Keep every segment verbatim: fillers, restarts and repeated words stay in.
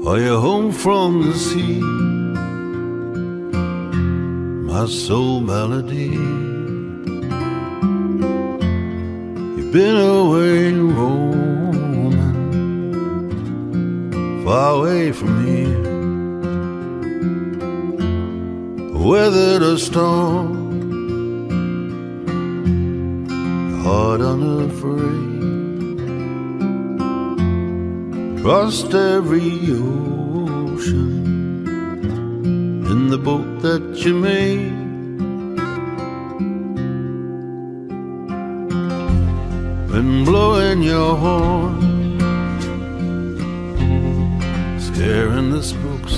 Are you home from the sea, my soul balladeer? You've been away roaming, far away from here. Weathered a storm, your heart unafraid. Crossed every ocean in the boat that you made. Wind blowing your horn, scaring the spooks.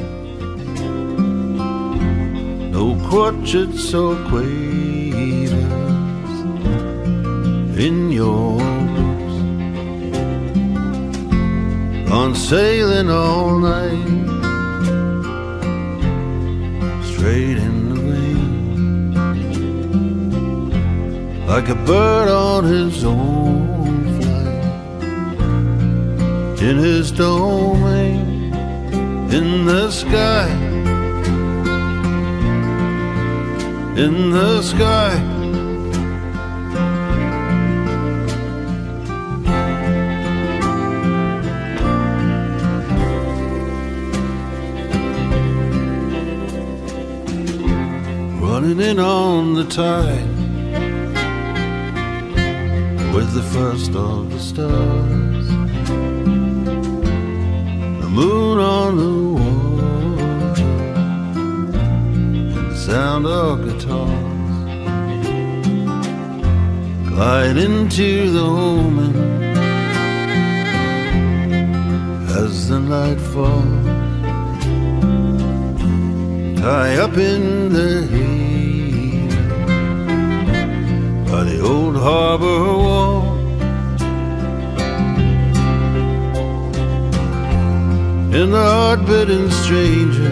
No crotchets or quavers in your books. Gone sailing all night, straight in the rain, like a bird on his own flight, in his domain, in the sky, in the sky. Running in on the tide with the first of the stars, the moon on the water, and the sound of guitars. Glide into the omen as the night falls. Tie up in the haven by the old harbour wall. And the hard-bitten stranger,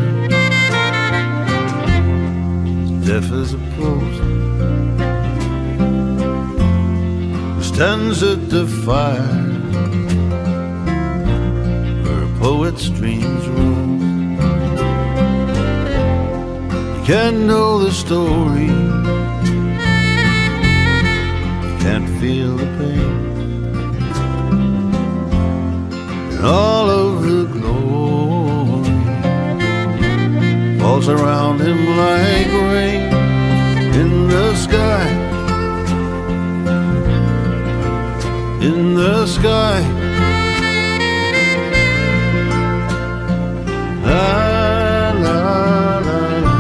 deaf as a post, who stands at the fire where a poet's dreams roam. You can't know the story, you can't feel the pain, and all of the glory falls around him like rain. In the sky, in the sky, la la la la.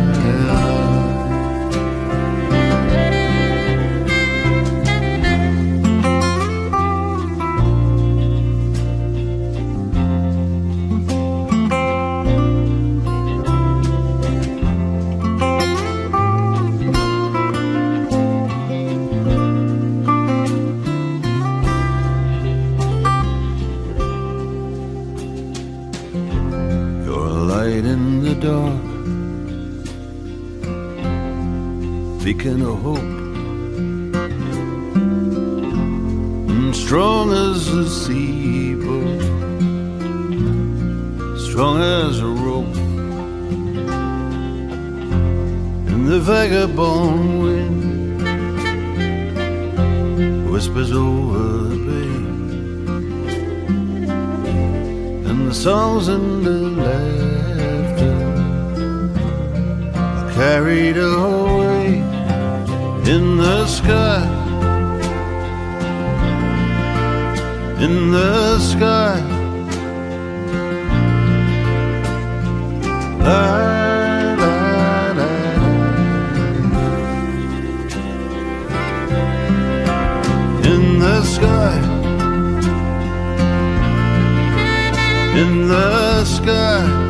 In the dark, beacon of hope, and strong as a sea boat, strong as a rope. And the vagabond wind whispers over the bay, and the songs and the laughter carried away. In the sky, in the sky, la la la. In the sky, in the sky.